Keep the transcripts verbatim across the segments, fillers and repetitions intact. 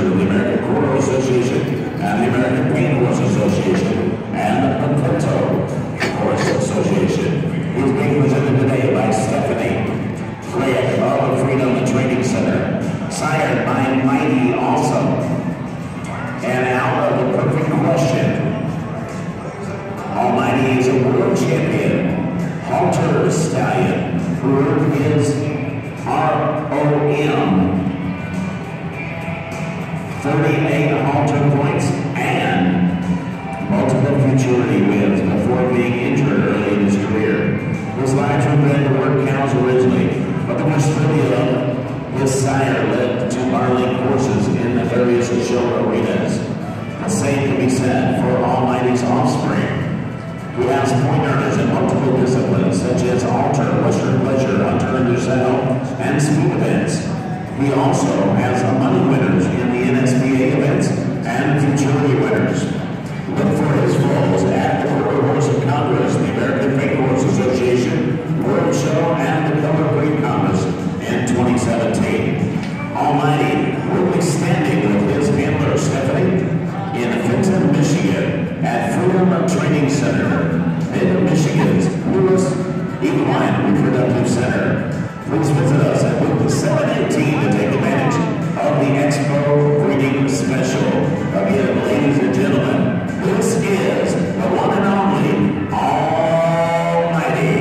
president of the American Choral Association and the American Paint Horse Association and the Pinto Horse Association. He's being presented today by Stephanie Flayette of the Freedom Training Center, sired by Mighty Awesome. And out of the Perfect Question, Almighty is a world champion, halter stallion, who earned his R O M thirty-eight halter points and multiple futurity wins before being injured early in his career. His life had been to work cows originally, but the Australia, his sire led to barley courses in the various show arenas. The same can be said for Almighty's offspring, who has point earners in multiple disciplines such as altar, western pleasure, hunter and saddle, and speed events. He also has money winners in the N S B A events and futurity winners. Look for his foals at the Quarter Horse of Congress, the American Paint Horse Association, World Show, and the Color Breed Congress in twenty seventeen. Almighty will be standing with his handler Stephanie in Fenton, Michigan at Freedom Training Center, in Michigan's newest equine reproductive center. Please visit us at booth seven eighteen to take advantage of the Expo Breeding Special. Again, ladies and gentlemen, this is the one and only Almighty.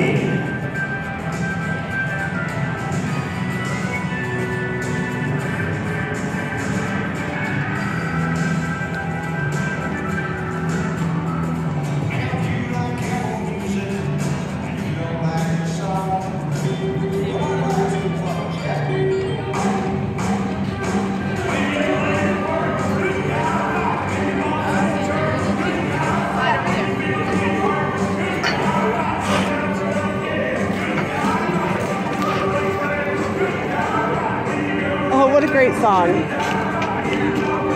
Oh, what a great song.